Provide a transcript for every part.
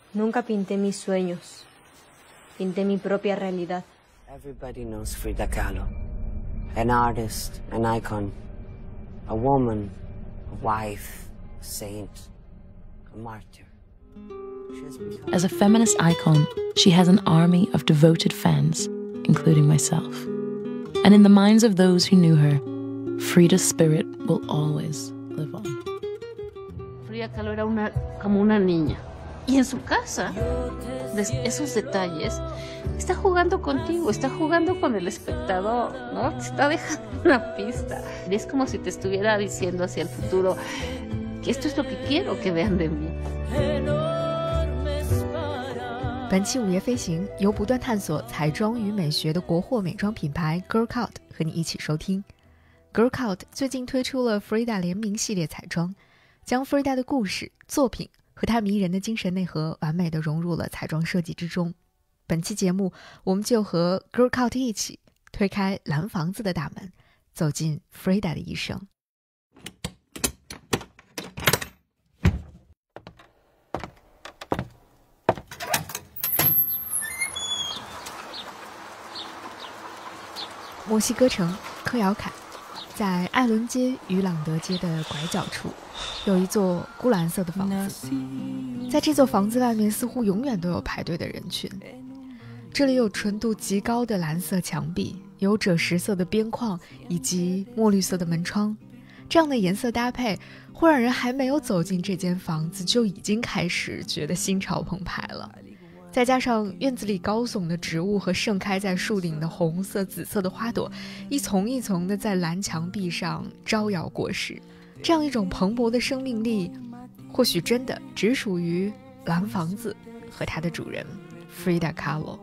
Nunca pinté mis sueños. Pinté mi propia realidad. Everybody knows Frida Kahlo. An artist, an icon, a woman, a wife, a saint, a martyr. As a feminist icon, she has an army of devoted fans, including myself. And in the minds of those who knew her, Frida's spirit will always live on. Frida Kahlo era como una niña. Y en su casa, esos detalles, está jugando contigo, está jugando con el espectador, ¿no? Te está dejando una pista. Es como si te estuviera diciendo hacia el futuro que esto es lo que quiero que vean de mí. 本期午夜飞行由不断探索彩妆与美学的国货美妆品牌 Girl Code 和你一起收听。Girl Code 最近推出了 Frida 联名系列彩妆，将 Frida 的故事、作品和她迷人的精神内核完美地融入了彩妆设计之中。本期节目，我们就和 Girl Code 一起推开蓝房子的大门，走进 Frida 的一生。墨西哥城科窑坎，在艾伦街与朗德街的拐角处，有一座钴蓝色的房子。在这座房子外面，似乎永远都有排队的人群。这里有纯度极高的蓝色墙壁，有赭石色的边框，以及墨绿色的门窗。这样的颜色搭配，会让人还没有走进这间房子，就已经开始觉得心潮澎湃了。再加上院子里高耸的植物和盛开在树顶的红色、紫色的花朵，一丛一丛的在蓝墙壁上招摇过市，这样一种蓬勃的生命力，或许真的只属于蓝房子和它的主人 Frida Kahlo。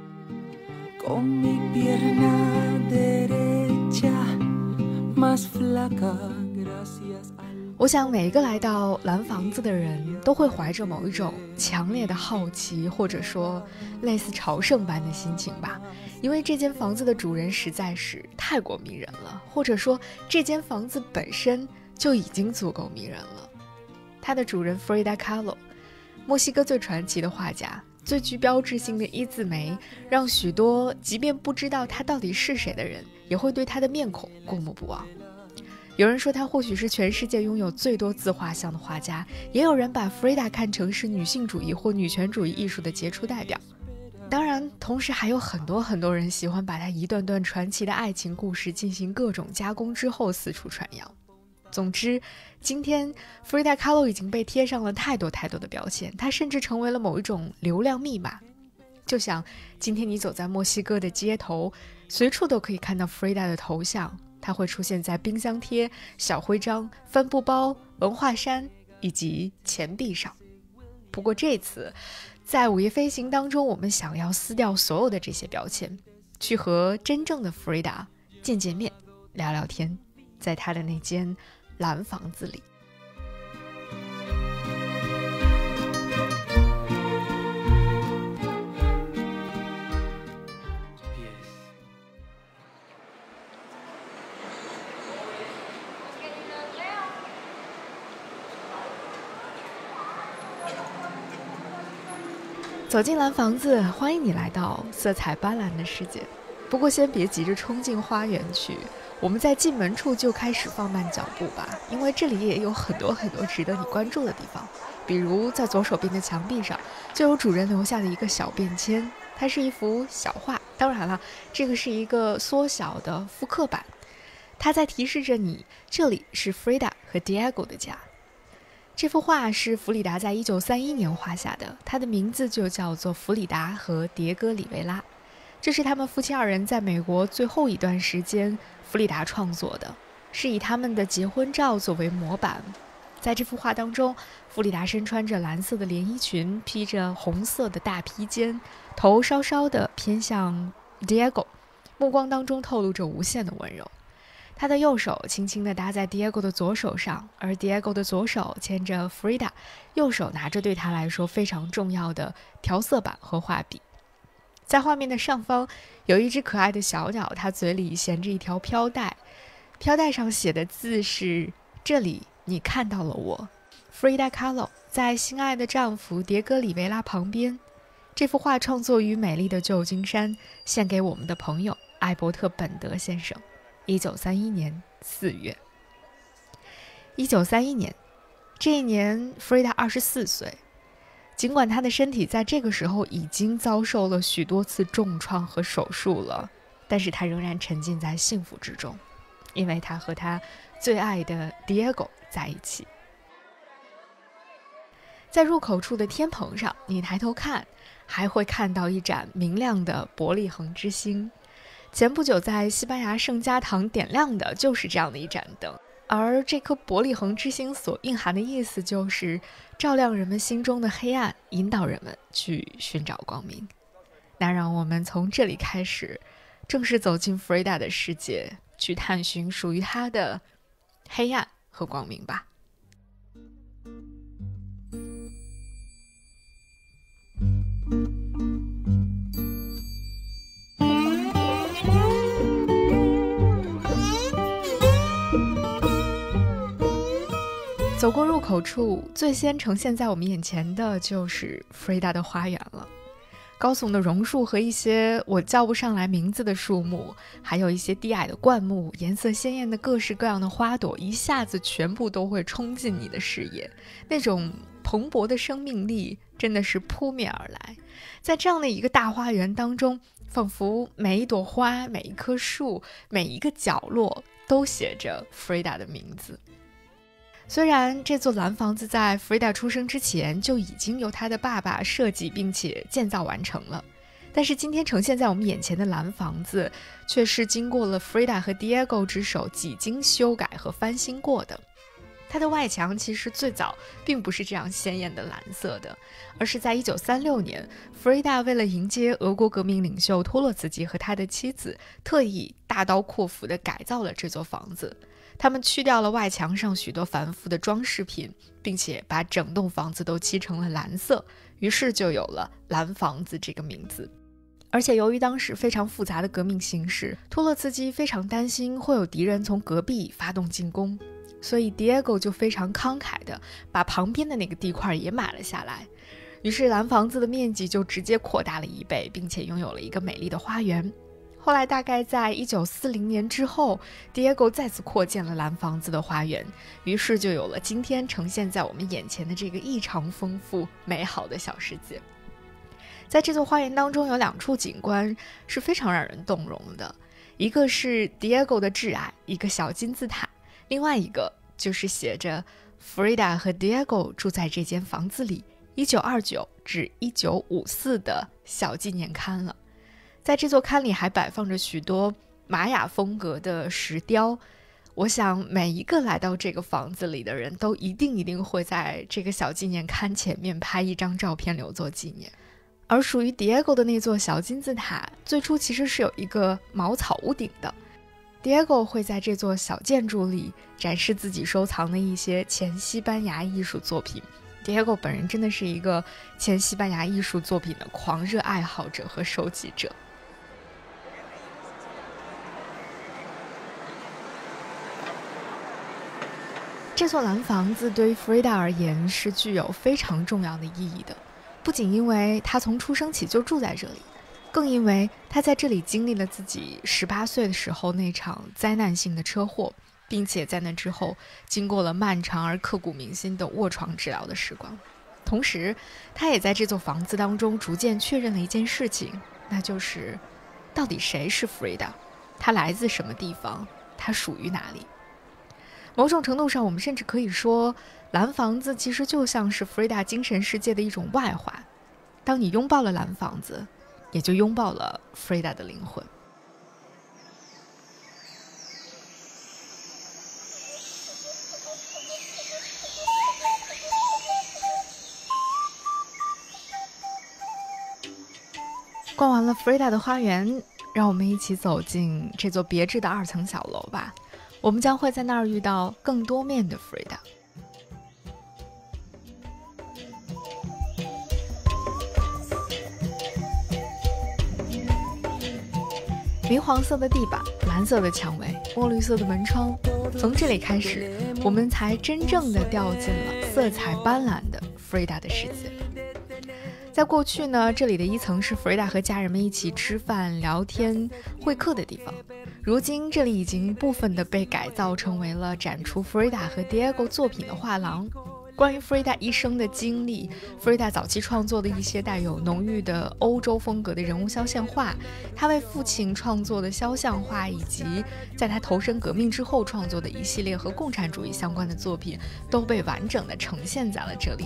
我想每一个来到蓝房子的人都会怀着某一种强烈的好奇，或者说类似朝圣般的心情吧，因为这间房子的主人实在是太过迷人了，或者说这间房子本身就已经足够迷人了。它的主人 Frida Kahlo， 墨西哥最传奇的画家，最具标志性的一字眉，让许多即便不知道他到底是谁的人，也会对他的面孔过目不忘。有人说他或许是全世界拥有最多自画像的画家，也有人把 Frida 看成是女性主义或女权主义艺术的杰出代表。当然，同时还有很多人喜欢把他一段段传奇的爱情故事进行各种加工之后四处传扬。总之，今天 Frida Kahlo 已经被贴上了太多的标签，她甚至成为了某一种流量密码。就像今天你走在墨西哥的街头，随处都可以看到 Frida 的头像，它会出现在冰箱贴、小徽章、帆布包、文化衫以及钱币上。不过这次在午夜飞行当中，我们想要撕掉所有的这些标签，去和真正的 Frida 见面，聊聊天，在她的那间蓝房子里。走进蓝房子，欢迎你来到色彩斑斓的世界。不过先别急着冲进花园去，我们在进门处就开始放慢脚步吧，因为这里也有很多值得你关注的地方。比如在左手边的墙壁上，就有主人留下的一个小便签，它是一幅小画，当然了，这个是一个缩小的复刻版，它在提示着你，这里是 Frida 和 Diego 的家。这幅画是弗里达在1931年画下的，他的名字就叫做弗里达和迭戈·里维拉。这是他们夫妻二人在美国最后一段时间弗里达创作的，是以他们的结婚照作为模板。在这幅画当中，弗里达身穿着蓝色的连衣裙，披着红色的大披肩，头稍稍的偏向 Diego， 目光当中透露着无限的温柔。他的右手轻轻地搭在 Diego 的左手上，而 Diego 的左手牵着 Frida， 右手拿着对他来说非常重要的调色板和画笔。在画面的上方有一只可爱的小鸟，它嘴里衔着一条飘带，飘带上写的字是：这里你看到了我 Frida Kahlo 在心爱的丈夫迭戈·里维拉旁边。这幅画创作于美丽的旧金山，献给我们的朋友艾伯特·本德先生。1931年4月。1931年，这一年弗瑞达24岁。尽管她的身体在这个时候已经遭受了许多次重创和手术了，但是她仍然沉浸在幸福之中，因为她和她最爱的 Diego 在一起。在入口处的天棚上，你抬头看，还会看到一盏明亮的伯利恒之星。前不久在西班牙圣家堂点亮的就是这样的一盏灯，而这颗伯利恒之星所蕴含的意思就是照亮人们心中的黑暗，引导人们去寻找光明。那让我们从这里开始，正式走进弗瑞达的世界，去探寻属于她的黑暗和光明吧。走过入口处，最先呈现在我们眼前的就是弗瑞达的花园了。高耸的榕树和一些我叫不上来名字的树木，还有一些低矮的灌木，颜色鲜艳的各式各样的花朵，一下子全部都会冲进你的视野。那种蓬勃的生命力真的是扑面而来。在这样的一个大花园当中，仿佛每一朵花、每一棵树、每一个角落都写着弗瑞达的名字。虽然这座蓝房子在弗瑞达出生之前就已经由他的爸爸设计并且建造完成了，但是今天呈现在我们眼前的蓝房子却是经过了弗瑞达和 Diego 之手几经修改和翻新过的。它的外墙其实最早并不是这样鲜艳的蓝色的，而是在1936年，弗瑞达为了迎接俄国革命领袖托洛茨基和他的妻子，特意大刀阔斧地改造了这座房子。他们去掉了外墙上许多繁复的装饰品，并且把整栋房子都漆成了蓝色，于是就有了蓝房子这个名字。而且由于当时非常复杂的革命形势，托洛茨基非常担心会有敌人从隔壁发动进攻，所以 Diego 就非常慷慨地把旁边的那个地块也买了下来。于是蓝房子的面积就直接扩大了1倍，并且拥有了一个美丽的花园。后来大概在1940年之后， Diego 再次扩建了蓝房子的花园，于是就有了今天呈现在我们眼前的这个异常丰富美好的小世界。在这座花园当中有2处景观是非常让人动容的，一个是 Diego 的挚爱，一个小金字塔，另外一个就是写着弗瑞达和 Diego 住在这间房子里1929至1954的小纪念刊了。在这座龛里还摆放着许多玛雅风格的石雕，我想每一个来到这个房子里的人都一定会在这个小纪念龛前面拍一张照片留作纪念。而属于 Diego 的那座小金字塔最初其实是有一个茅草屋顶的。 Diego 会在这座小建筑里展示自己收藏的一些前西班牙艺术作品。Diego 本人真的是一个前西班牙艺术作品的狂热爱好者和收集者。这座蓝房子对于弗瑞达而言是具有非常重要的意义的，不仅因为他从出生起就住在这里，更因为他在这里经历了自己18岁的时候那场灾难性的车祸，并且在那之后经过了漫长而刻骨铭心的卧床治疗的时光。同时他也在这座房子当中逐渐确认了一件事情，那就是到底谁是弗瑞达，他来自什么地方，他属于哪里。某种程度上我们甚至可以说，蓝房子其实就像是弗瑞达精神世界的一种外化。当你拥抱了蓝房子，也就拥抱了弗瑞达的灵魂。逛完了弗瑞达的花园，让我们一起走进这座别致的2层小楼吧。我们将会在那儿遇到更多面的弗瑞达。明黄色的地板，蓝色的墙围，墨绿色的门窗，从这里开始，我们才真正的掉进了色彩斑斓的弗瑞达的世界。在过去呢，这里的一层是弗瑞达和家人们一起吃饭、聊天、会客的地方。如今这里已经部分的被改造成为了展出弗瑞达和 Diego 作品的画廊。关于弗瑞达一生的经历，弗瑞达早期创作的一些带有浓郁的欧洲风格的人物肖像画，他为父亲创作的肖像画，以及在他投身革命之后创作的一系列和共产主义相关的作品，都被完整的呈现在了这里。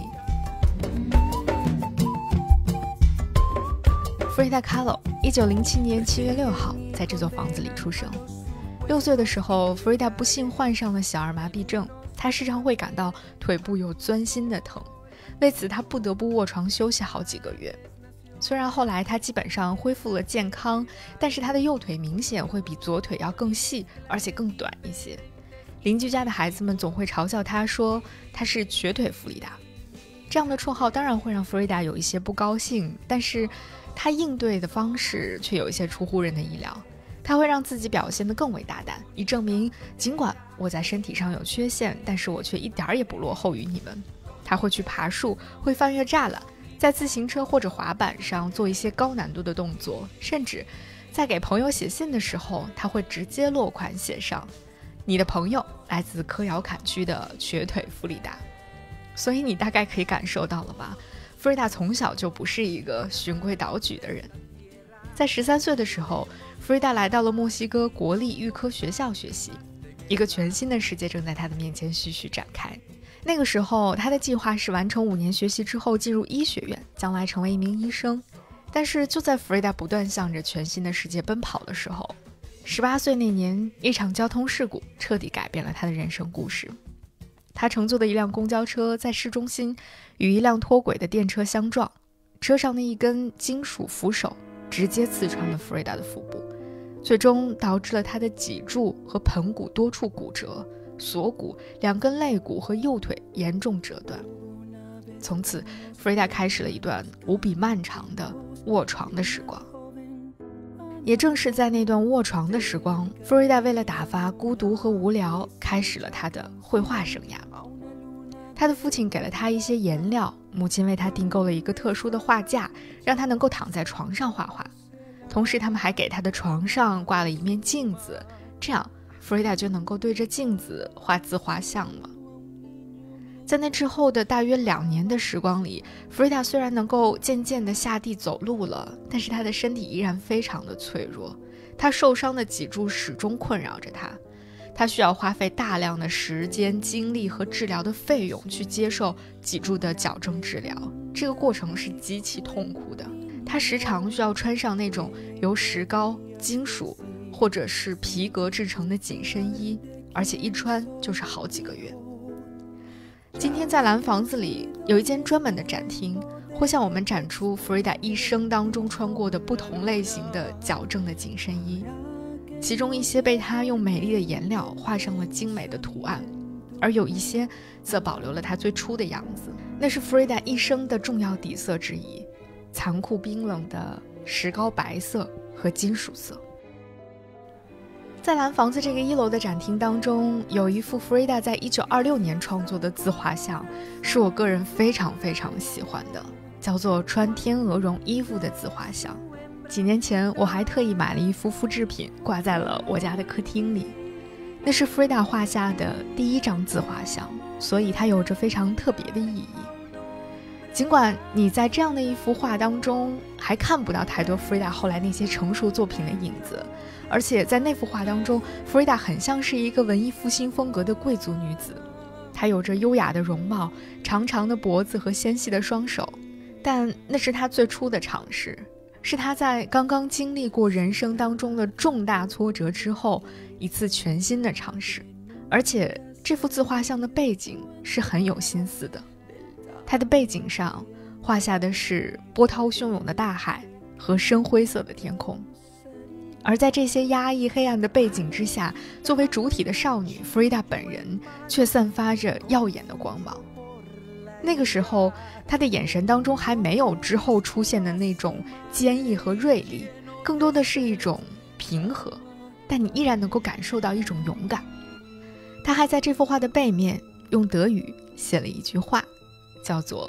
弗瑞达·卡洛1907年7月6号在这座房子里出生。6岁的时候，弗瑞达不幸患上了小儿麻痹症，他时常会感到腿部有钻心的疼，为此他不得不卧床休息好几个月。虽然后来他基本上恢复了健康，但是他的右腿明显会比左腿要更细，而且更短一些。邻居家的孩子们总会嘲笑他，说他是瘸腿弗里达。这样的绰号当然会让弗瑞达有一些不高兴，但是他应对的方式却有一些出乎人的意料。他会让自己表现得更为大胆，以证明尽管我在身体上有缺陷，但是我却一点也不落后于你们。他会去爬树，会翻越栅栏，在自行车或者滑板上做一些高难度的动作，甚至在给朋友写信的时候，他会直接落款写上你的朋友来自科窑坎区的瘸腿弗里达。所以你大概可以感受到了吧，弗瑞达从小就不是一个循规蹈矩的人。在13岁的时候，弗瑞达来到了墨西哥国立预科学校学习，一个全新的世界正在他的面前徐徐展开。那个时候，他的计划是完成5年学习之后进入医学院，将来成为一名医生。但是就在弗瑞达不断向着全新的世界奔跑的时候，18岁那年，一场交通事故彻底改变了他的人生故事。他乘坐的一辆公交车在市中心与一辆脱轨的电车相撞，车上的一根金属扶手直接刺穿了弗瑞达的腹部，最终导致了他的脊柱和盆骨多处骨折，锁骨、2根肋骨和右腿严重折断。从此，弗瑞达开始了一段无比漫长的卧床的时光。也正是在那段卧床的时光，弗瑞达为了打发孤独和无聊，开始了他的绘画生涯。他的父亲给了他一些颜料，母亲为他订购了一个特殊的画架，让他能够躺在床上画画。同时他们还给他的床上挂了一面镜子，这样弗瑞达就能够对着镜子画自画像了。在那之后的大约2年的时光里，弗瑞达虽然能够渐渐地下地走路了，但是他的身体依然非常的脆弱，他受伤的脊柱始终困扰着他。他需要花费大量的时间、精力和治疗的费用去接受脊柱的矫正治疗，这个过程是极其痛苦的。他时常需要穿上那种由石膏、金属或者是皮革制成的紧身衣，而且一穿就是好几个月。今天在蓝房子里有一间专门的展厅，会向我们展出弗瑞达一生当中穿过的不同类型的矫正的紧身衣，其中一些被他用美丽的颜料画上了精美的图案，而有一些则保留了他最初的样子。那是弗瑞达一生的重要底色之一，残酷冰冷的石膏白色和金属色。在蓝房子这个1楼的展厅当中，有一幅弗瑞达在1926年创作的自画像，是我个人非常非常喜欢的，叫做穿天鹅绒衣服的自画像。几年前我还特意买了一幅复制品挂在了我家的客厅里，那是弗瑞达画下的第1张自画像，所以它有着非常特别的意义。尽管你在这样的一幅画当中还看不到太多弗瑞达后来那些成熟作品的影子，而且在那幅画当中，弗瑞达很像是一个文艺复兴风格的贵族女子，她有着优雅的容貌、长长的脖子和纤细的双手，但那是她最初的尝试，是她在刚刚经历过人生当中的重大挫折之后一次全新的尝试。而且这幅自画像的背景是很有心思的，它的背景上画下的是波涛汹涌的大海和深灰色的天空，而在这些压抑黑暗的背景之下，作为主体的少女弗瑞达本人却散发着耀眼的光芒。那个时候她的眼神当中还没有之后出现的那种坚毅和锐利，更多的是一种平和，但你依然能够感受到一种勇敢。她还在这幅画的背面用德语写了一句话，叫做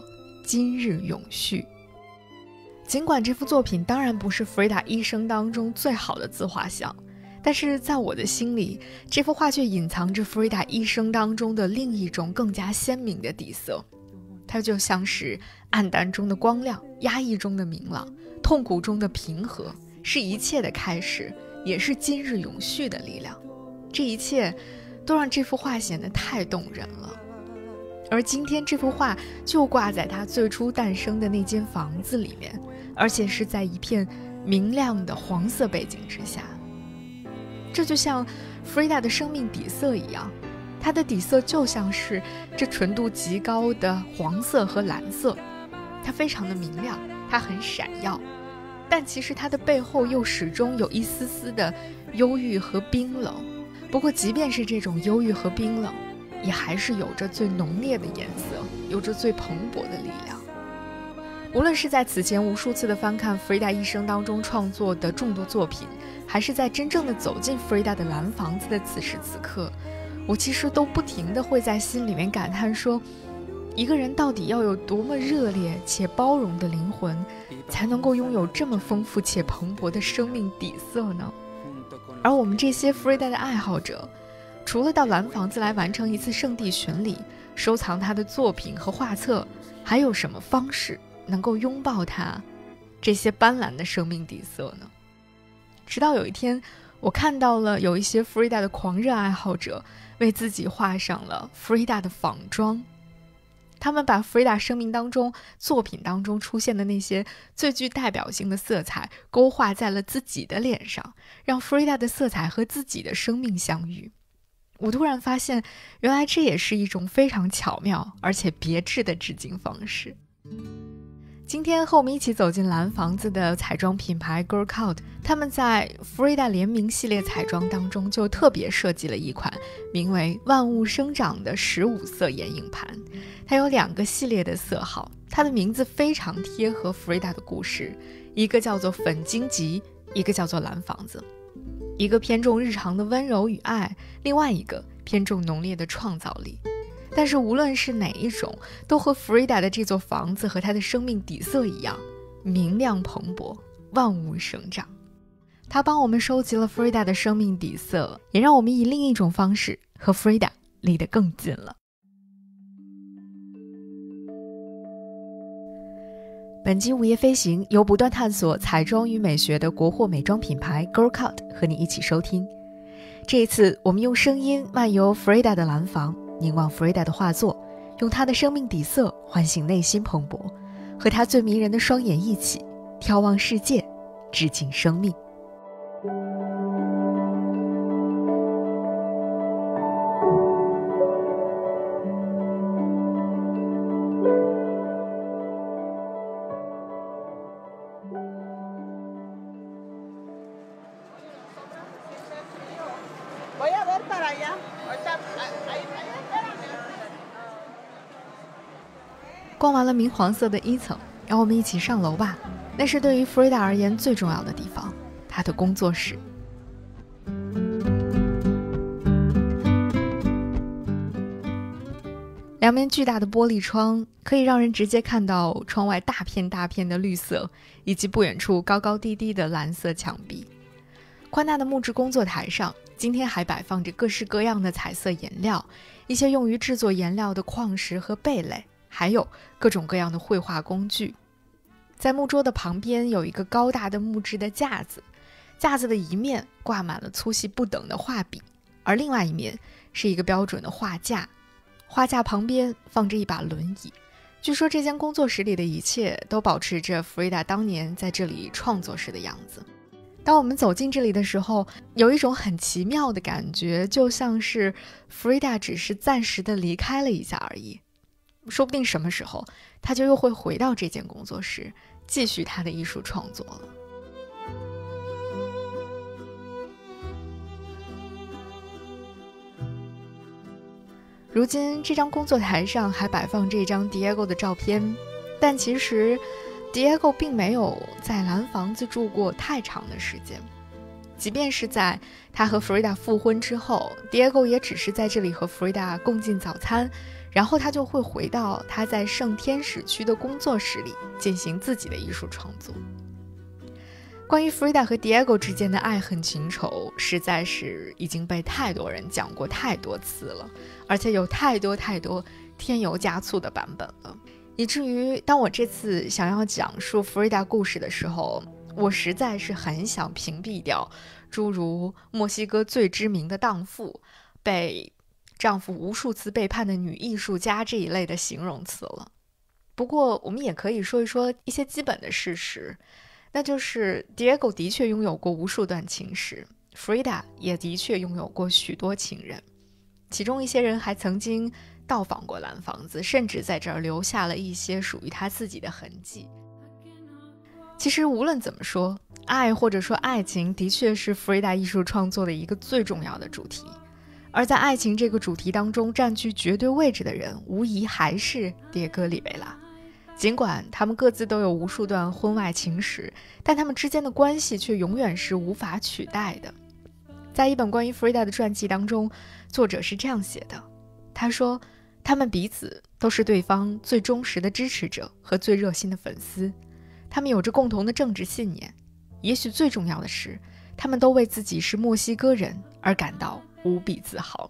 今日永续。尽管这幅作品当然不是弗瑞达一生当中最好的自画像，但是在我的心里，这幅画却隐藏着弗瑞达一生当中的另一种更加鲜明的底色。它就像是暗淡中的光亮，压抑中的明朗，痛苦中的平和，是一切的开始，也是今日永续的力量。这一切都让这幅画显得太动人了。而今天这幅画就挂在它最初诞生的那间房子里面，而且是在一片明亮的黄色背景之下。这就像弗瑞达的生命底色一样，它的底色就像是这纯度极高的黄色和蓝色，它非常的明亮，它很闪耀，但其实它的背后又始终有一丝丝的忧郁和冰冷。不过即便是这种忧郁和冰冷，也还是有着最浓烈的颜色，有着最蓬勃的力量。无论是在此前无数次的翻看弗瑞达一生当中创作的众多作品，还是在真正的走进弗瑞达的蓝房子的此时此刻，我其实都不停地会在心里面感叹说，一个人到底要有多么热烈且包容的灵魂，才能够拥有这么丰富且蓬勃的生命底色呢？而我们这些弗瑞达的爱好者，除了到蓝房子来完成一次圣地巡礼，收藏他的作品和画册，还有什么方式能够拥抱他这些斑斓的生命底色呢？直到有一天，我看到了有一些弗瑞达的狂热爱好者为自己画上了弗瑞达的仿妆。他们把弗瑞达生命当中、作品当中出现的那些最具代表性的色彩勾画在了自己的脸上，让弗瑞达的色彩和自己的生命相遇。我突然发现，原来这也是一种非常巧妙而且别致的致敬方式。今天和我们一起走进蓝房子的彩妆品牌 Girl Code， 他们在弗瑞达联名系列彩妆当中就特别设计了一款名为万物生长的15色眼影盘。它有2个系列的色号，它的名字非常贴合弗瑞达的故事，一个叫做粉荆棘，一个叫做蓝房子。一个偏重日常的温柔与爱，另外一个偏重浓烈的创造力。但是无论是哪一种，都和弗瑞达的这座房子和它的生命底色一样，明亮蓬勃，万物生长。它帮我们收集了弗瑞达的生命底色，也让我们以另一种方式和弗瑞达离得更近了。本期午夜飞行由不断探索彩妆与美学的国货美妆品牌 Girl Code 和你一起收听。这一次我们用声音漫游弗瑞达的蓝房，凝望弗瑞达的画作，用她的生命底色唤醒内心蓬勃，和她最迷人的双眼一起眺望世界，致敬生命。逛完了明黄色的1层，让我们一起上楼吧。那是对于弗瑞达而言最重要的地方，她的工作室。2面巨大的玻璃窗可以让人直接看到窗外大片大片的绿色，以及不远处高高低低的蓝色墙壁。宽大的木质工作台上，今天还摆放着各式各样的彩色颜料，一些用于制作颜料的矿石和贝类，还有各种各样的绘画工具。在木桌的旁边有一个高大的木质的架子，架子的一面挂满了粗细不等的画笔，而另外一面是一个标准的画架，画架旁边放着一把轮椅。据说这间工作室里的一切都保持着弗瑞达当年在这里创作时的样子。当我们走进这里的时候，有一种很奇妙的感觉，就像是弗瑞达只是暂时的离开了一下而已，说不定什么时候他就又会回到这间工作室，继续他的艺术创作了。如今这张工作台上还摆放着一张 Diego 的照片，但其实 Diego 并没有在蓝房子住过太长的时间。即便是在他和弗瑞达复婚之后， Diego 也只是在这里和弗瑞达共进早餐， 然后他就会回到他在圣天使区的工作室里进行自己的艺术创作。关于 Frida 和 Diego 之间的爱恨情仇，实在是已经被太多人讲过太多次了，而且有太多添油加醋的版本了，以至于当我这次想要讲述 Frida 故事的时候，我实在是很想屏蔽掉诸如墨西哥最知名的荡妇、被丈夫无数次背叛的女艺术家这一类的形容词了。不过我们也可以说一说一些基本的事实，那就是 Diego 的确拥有过无数段情史， Frida 也的确拥有过许多情人，其中一些人还曾经到访过蓝房子，甚至在这儿留下了一些属于他自己的痕迹。其实无论怎么说，爱或者说爱情的确是 Frida 艺术创作的一个最重要的主题，而在爱情这个主题当中占据绝对位置的人，无疑还是迭戈·里维拉。尽管他们各自都有无数段婚外情史，但他们之间的关系却永远是无法取代的。在一本关于 Frida 的传记当中，作者是这样写的，他说，他们彼此都是对方最忠实的支持者和最热心的粉丝，他们有着共同的政治信念，也许最重要的是，他们都为自己是墨西哥人而感到无比自豪。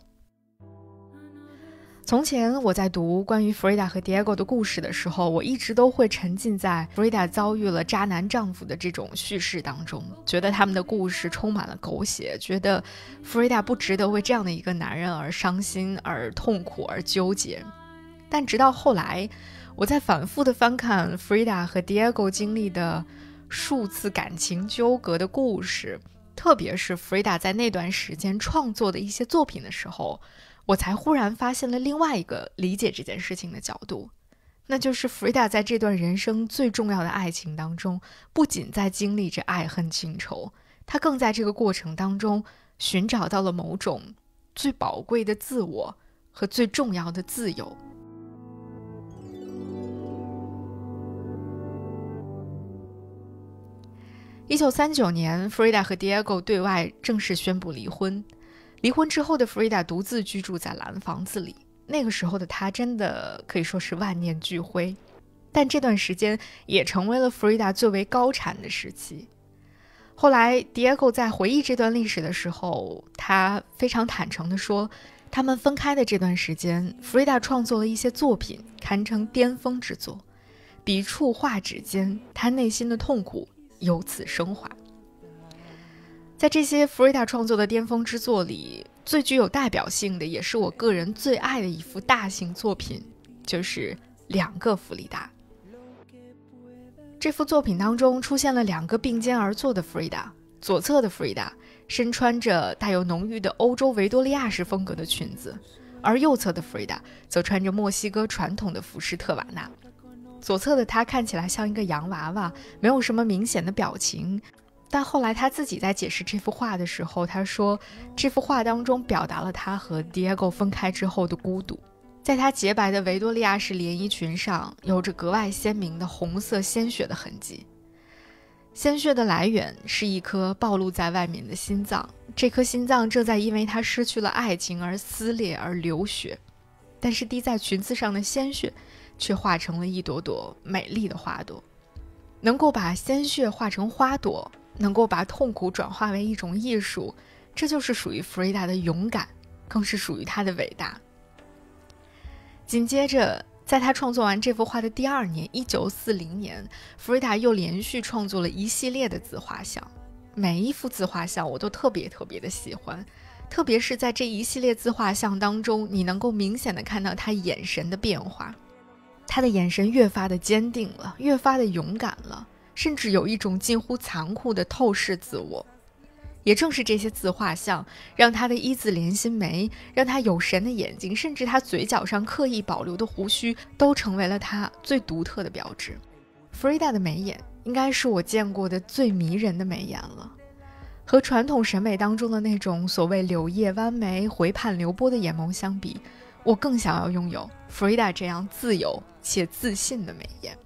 从前我在读关于 Frida 和 Diego 的故事的时候，我一直都会沉浸在 Frida 遭遇了渣男丈夫的这种叙事当中，觉得他们的故事充满了狗血，觉得 Frida 不值得为这样的一个男人而伤心、而痛苦、而纠结。但直到后来，我在反复的翻看 Frida 和 Diego 经历的数次感情纠葛的故事，特别是 Frida 在那段时间创作的一些作品的时候，我才忽然发现了另外一个理解这件事情的角度，那就是 Frida 在这段人生最重要的爱情当中，不仅在经历着爱恨情仇，她更在这个过程当中寻找到了某种最宝贵的自我和最重要的自由。1939年 Frida 和 Diego 对外正式宣布离婚。离婚之后的 Frida 独自居住在蓝房子里，那个时候的她真的可以说是万念俱灰，但这段时间也成为了 Frida 最为高产的时期。后来 Diego 在回忆这段历史的时候，他非常坦诚地说，他们分开的这段时间 Frida 创作了一些作品，堪称巅峰之作，笔触画纸间，他内心的痛苦由此升华。在这些 Frida 创作的巅峰之作里，最具有代表性的，也是我个人最爱的一幅大型作品，就是两个弗里达。这幅作品当中出现了两个并肩而坐的 Frida， 左侧的 Frida 身穿着带有浓郁的欧洲维多利亚式风格的裙子，而右侧的 Frida 则穿着墨西哥传统的服饰特瓦纳。左侧的她看起来像一个洋娃娃，没有什么明显的表情，但后来他自己在解释这幅画的时候，他说这幅画当中表达了他和 Diego 分开之后的孤独。在他洁白的维多利亚式连衣裙上有着格外鲜明的红色鲜血的痕迹，鲜血的来源是一颗暴露在外面的心脏，这颗心脏正在因为他失去了爱情而撕裂而流血，但是滴在裙子上的鲜血却化成了一朵朵美丽的花朵。能够把鲜血化成花朵，能够把痛苦转化为一种艺术，这就是属于 Frida 的勇敢，更是属于她的伟大。紧接着，在她创作完这幅画的第二年1940年 Frida 又连续创作了一系列的自画像，每一幅自画像我都特别的喜欢，特别是在这一系列自画像当中，你能够明显的看到她眼神的变化，她的眼神越发的坚定了，越发的勇敢了，甚至有一种近乎残酷的透视自我。也正是这些自画像，让她的一字连心眉，让她有神的眼睛，甚至她嘴角上刻意保留的胡须，都成为了她最独特的标志。Frida 的眉眼应该是我见过的最迷人的眉眼了，和传统审美当中的那种所谓柳叶弯眉、回盼流波的眼眸相比，我更想要拥有 Frida 这样自由且自信的眉眼。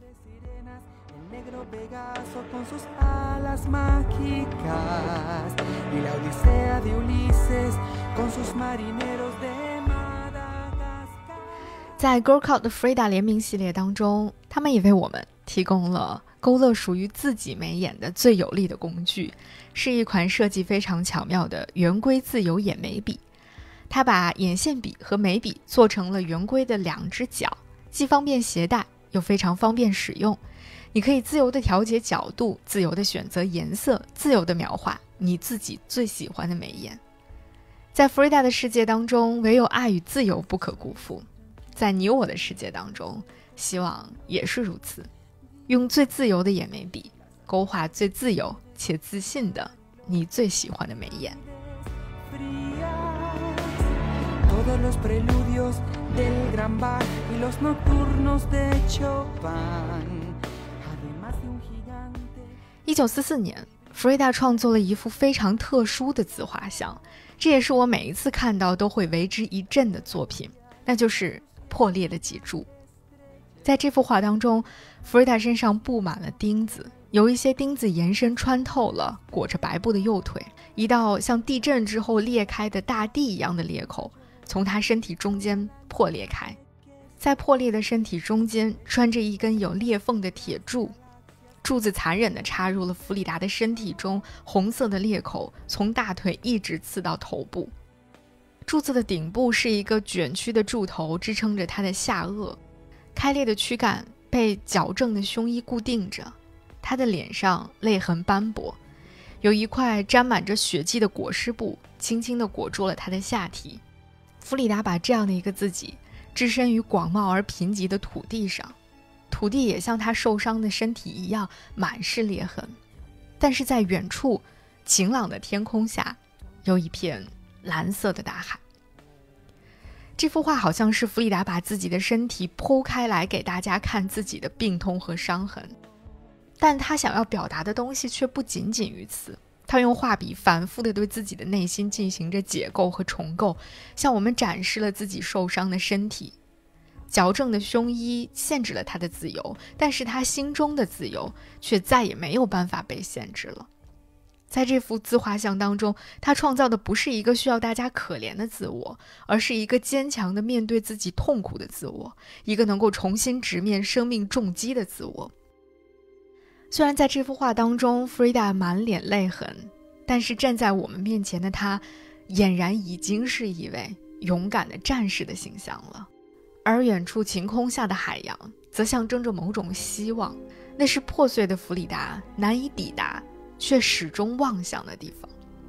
在 Girl Cult 的 Frida 联名系列当中，他们也为我们提供了勾勒属于自己眉眼的最有力的工具，是一款设计非常巧妙的圆规自由眼眉笔。它把眼线笔和眉笔做成了圆规的2只角，既方便携带又非常方便使用。你可以自由地调节角度，自由地选择颜色，自由地描画你自己最喜欢的眉眼。在 Frida 的世界当中，唯有爱与自由不可辜负。在你我的世界当中，希望也是如此。用最自由的眼眉笔，勾画最自由且自信的你最喜欢的眉眼。1944年 Frida 创作了一幅非常特殊的自画像，这也是我每一次看到都会为之一振的作品，那就是破裂的脊柱。在这幅画当中， Frida 身上布满了钉子，有一些钉子延伸穿透了裹着白布的右腿，一道像地震之后裂开的大地一样的裂口从她身体中间破裂开，在破裂的身体中间穿着一根有裂缝的铁柱，柱子残忍地插入了弗里达的身体中，红色的裂口从大腿一直刺到头部。柱子的顶部是一个卷曲的柱头支撑着她的下颚，开裂的躯干被矫正的胸衣固定着，她的脸上泪痕斑驳，有一块沾满着血迹的裹尸布轻轻地裹住了她的下体。弗里达把这样的一个自己置身于广袤而贫瘠的土地上，土地也像她受伤的身体一样满是裂痕，但是在远处晴朗的天空下有一片蓝色的大海。这幅画好像是弗里达把自己的身体剖开来给大家看自己的病痛和伤痕，但他想要表达的东西却不仅仅于此。他用画笔反复地对自己的内心进行着解构和重构，向我们展示了自己受伤的身体。矫正的胸衣限制了他的自由，但是他心中的自由却再也没有办法被限制了。在这幅自画像当中，他创造的不是一个需要大家可怜的自我，而是一个坚强的面对自己痛苦的自我，一个能够重新直面生命重击的自我。虽然在这幅画当中 Frida 满脸泪痕，但是站在我们面前的她俨然已经是一位勇敢的战士的形象了。而远处晴空下的海洋则象征着某种希望，那是破碎的弗里达难以抵达却始终望向的地方。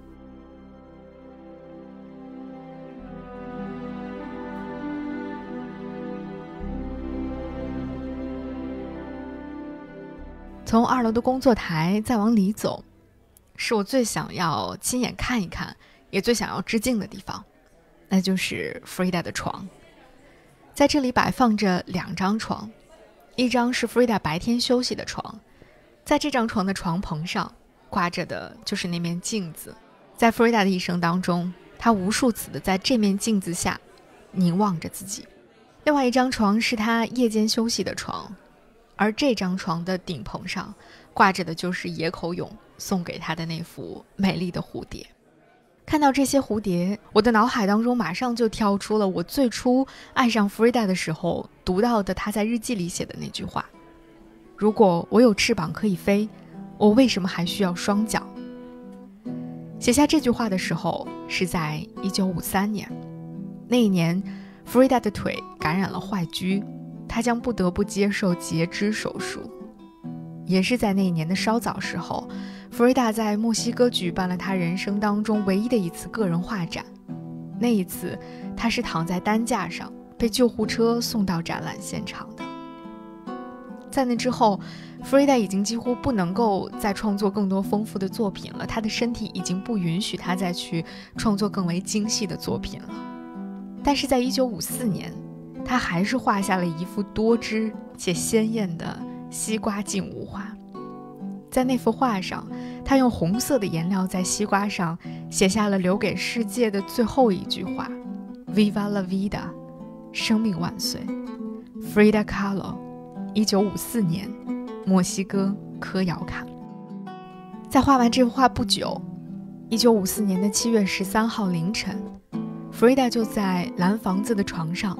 从2楼的工作台再往里走，是我最想要亲眼看一看也最想要致敬的地方，那就是 Frida 的床。在这里摆放着2张床，一张是 Frida 白天休息的床，在这张床的床棚上挂着的就是那面镜子。在 Frida 的一生当中，她无数次的在这面镜子下凝望着自己。另外一张床是她夜间休息的床，而这张床的顶棚上挂着的就是野口勇送给她的那幅美丽的蝴蝶。看到这些蝴蝶，我的脑海当中马上就跳出了我最初爱上 Frida 的时候读到的她在日记里写的那句话：如果我有翅膀可以飞，我为什么还需要双脚？写下这句话的时候是在1953年，那一年 Frida 的腿感染了坏疽，她将不得不接受截肢手术。也是在那一年的稍早时候， Frida 在墨西哥举办了她人生当中唯一的一次个人画展。那一次她是躺在担架上被救护车送到展览现场的。在那之后， Frida 已经几乎不能够再创作更多丰富的作品了，她的身体已经不允许她再去创作更为精细的作品了。但是在1954年，她还是画下了一幅多汁且鲜艳的西瓜静物画。在那幅画上，她用红色的颜料在西瓜上写下了留给世界的最后一句话 Viva la vida， 生命万岁。 Frida Kahlo， 1954年，墨西哥科窑坎。在画完这幅画不久，1954年的7月13号凌晨， Frida 就在蓝房子的床上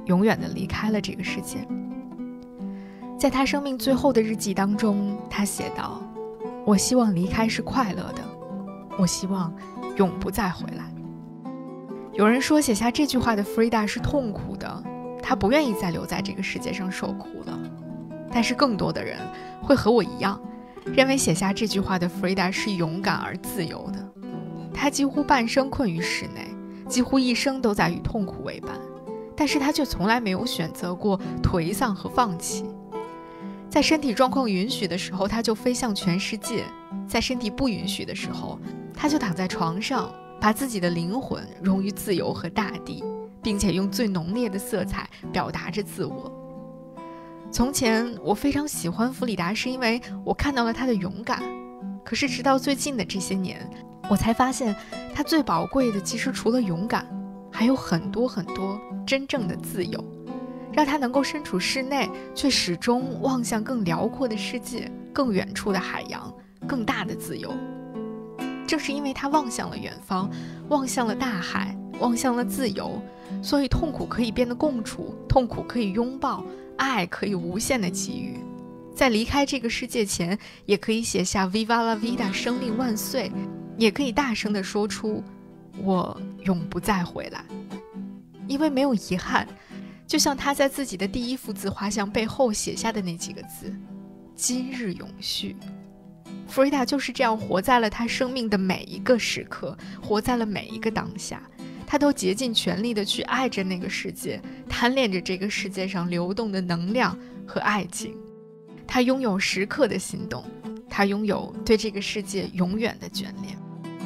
永远地离开了这个世界。在他生命最后的日记当中，他写道：我希望离开是快乐的，我希望永不再回来。有人说写下这句话的 Frida 是痛苦的，她不愿意再留在这个世界上受苦了。但是更多的人会和我一样，认为写下这句话的 Frida 是勇敢而自由的。她几乎半生困于室内，几乎一生都在与痛苦为伴，但是她却从来没有选择过颓丧和放弃。在身体状况允许的时候，她就飞向全世界；在身体不允许的时候，她就躺在床上，把自己的灵魂融于自由和大地，并且用最浓烈的色彩表达着自我。从前我非常喜欢弗里达，是因为我看到了她的勇敢。可是直到最近的这些年，我才发现她最宝贵的其实除了勇敢，还有很多很多真正的自由，让她能够身处室内，却始终望向更辽阔的世界，更远处的海洋，更大的自由。正是因为她望向了远方，望向了大海，望向了自由，所以痛苦可以变得共处，痛苦可以拥抱，爱可以无限的给予。在离开这个世界前，也可以写下 Viva la vida 生命万岁，也可以大声地说出我永不再回来。因为没有遗憾，就像他在自己的第一幅自画像背后写下的那几个字：今日永续。Frida 就是这样活在了他生命的每一个时刻，活在了每一个当下。他都竭尽全力地去爱着那个世界，贪恋着这个世界上流动的能量和爱情。他拥有时刻的心动，他拥有对这个世界永远的眷恋。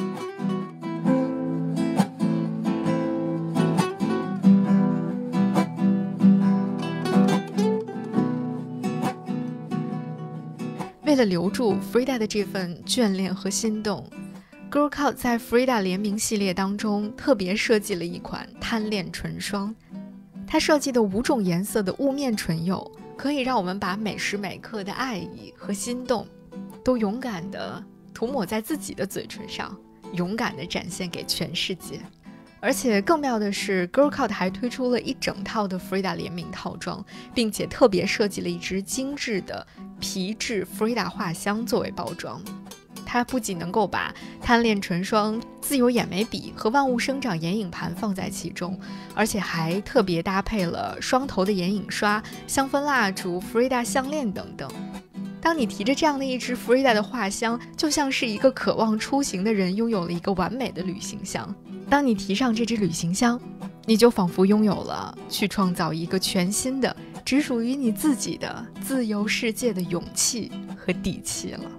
为了留住 Frida 的这份眷恋和心动， Girl Cult 在 Frida 联名系列当中特别设计了一款贪恋唇霜。它设计的5种颜色的雾面唇釉，可以让我们把每时每刻的爱意和心动都勇敢地涂抹在自己的嘴唇上，勇敢地展现给全世界。而且更妙的是， Girl Cult 还推出了一整套的 Frida 联名套装，并且特别设计了一支精致的皮质 Frida 画箱作为包装。它不仅能够把贪恋唇霜、自由眼眉笔和万物生长眼影盘放在其中，而且还特别搭配了双头的眼影刷、香氛蜡烛、Frida 项链等等。当你提着这样的一支 Frida 的画箱，就像是一个渴望出行的人拥有了一个完美的旅行箱。当你提上这支旅行箱，你就仿佛拥有了去创造一个全新的、只属于你自己的自由世界的勇气和底气了。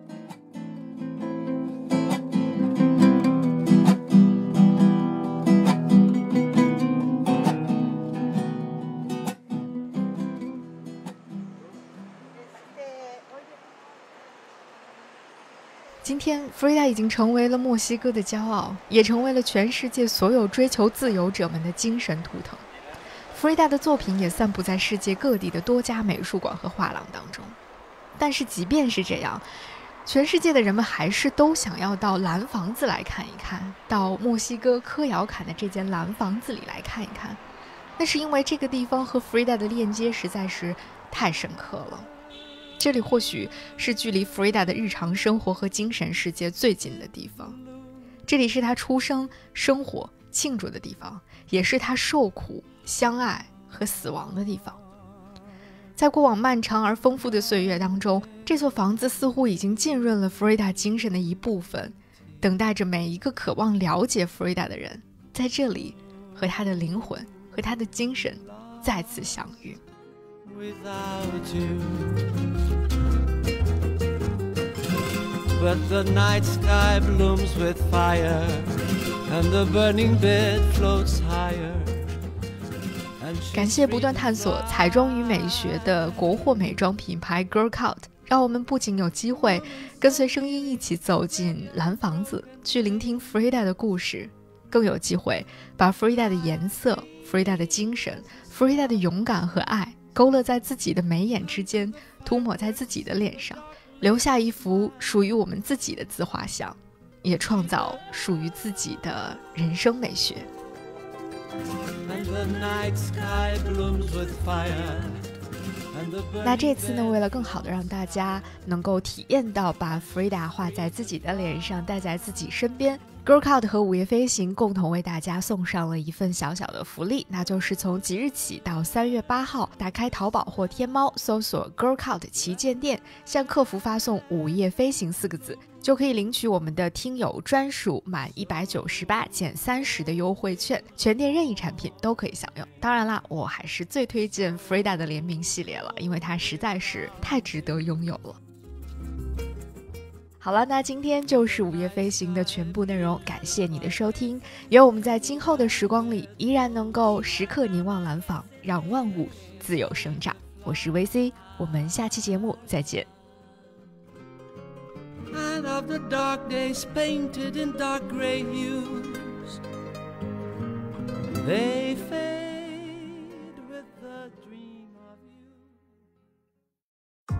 今天 Frida 已经成为了墨西哥的骄傲，也成为了全世界所有追求自由者们的精神图腾。Frida 的作品也散布在世界各地的多家美术馆和画廊当中。但是即便是这样，全世界的人们还是都想要到蓝房子来看一看，到墨西哥科窑坎的这间蓝房子里来看一看。那是因为这个地方和 Frida 的链接实在是太深刻了。这里或许是距离 Frida 的日常生活和精神世界最近的地方，这里是她出生、生活、庆祝的地方，也是她受苦、相爱和死亡的地方。在过往漫长而丰富的岁月当中，这座房子似乎已经浸润了 Frida 精神的一部分，等待着每一个渴望了解 Frida 的人，在这里和她的灵魂和她的精神再次相遇。 Without you, but the night sky blooms with fire, and the burning bed floats higher. 感谢不断探索彩妆与美学的国货美妆品牌 Girl Cult， 让我们不仅有机会跟随声音一起走进蓝房子，去聆听 Frida 的故事，更有机会把 Frida 的颜色、Frida 的精神、Frida 的勇敢和爱勾勒在自己的眉眼之间，涂抹在自己的脸上，留下一幅属于我们自己的自画像，也创造属于自己的人生美学。 and the night sky blooms with fire. 那这次呢，为了更好的让大家能够体验到把 Frida 画在自己的脸上，带在自己身边， Girlcloud 和午夜飞行共同为大家送上了一份小小的福利，那就是从即日起到3月8号，打开淘宝或天猫，搜索 Girlcloud 旗舰店，向客服发送午夜飞行4个字，就可以领取我们的听友专属满198减30的优惠券，全店任意产品都可以享用。当然啦，我还是最推荐 Frida 的联名系列了，因为它实在是太值得拥有了。好了，那今天就是午夜飞行的全部内容，感谢你的收听，愿我们在今后的时光里依然能够时刻凝望蓝坊，让万物自由生长。我是 VC， 我们下期节目再见。 And of the dark days painted in dark gray hues, they fade with the dream of you.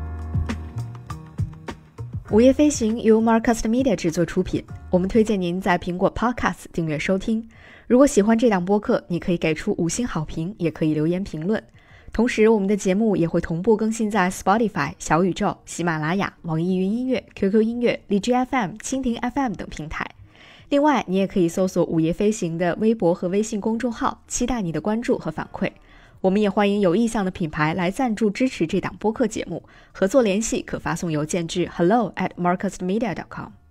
午夜飞行由 Marcast Media 制作出品，我们推荐您在苹果 Podcast 订阅收听。如果喜欢这档播客，你可以给出5星好评，也可以留言评论。同时我们的节目也会同步更新在 Spotify、 小宇宙、喜马拉雅、网易云音乐、 QQ 音乐、荔枝 FM、 蜻蜓 FM 等平台。另外你也可以搜索午夜飞行的微博和微信公众号，期待你的关注和反馈。我们也欢迎有意向的品牌来赞助支持这档播客节目，合作联系可发送邮件至 hello@marcastmedia.com。